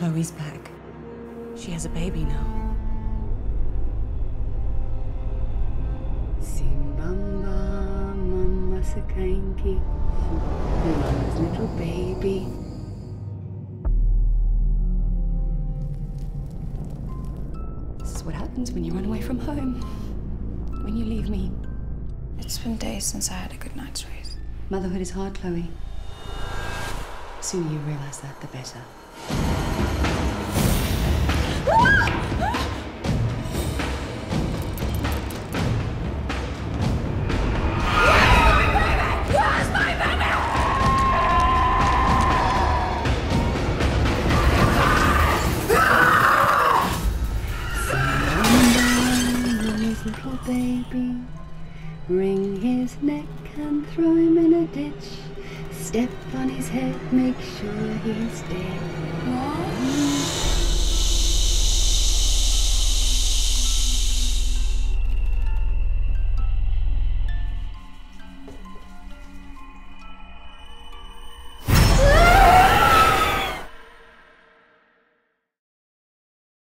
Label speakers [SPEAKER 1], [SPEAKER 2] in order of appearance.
[SPEAKER 1] Chloe's back. She has a baby now.
[SPEAKER 2] Simbamba, mama sakainki, mama's little baby.
[SPEAKER 1] This is what happens when you run away from home. When you leave me.
[SPEAKER 3] It's been days since I had a good night's rest.
[SPEAKER 2] Motherhood is hard, Chloe. The sooner you realize that, the better. Little baby, wring his neck and throw him in a ditch. Step on his head, make sure he's dead.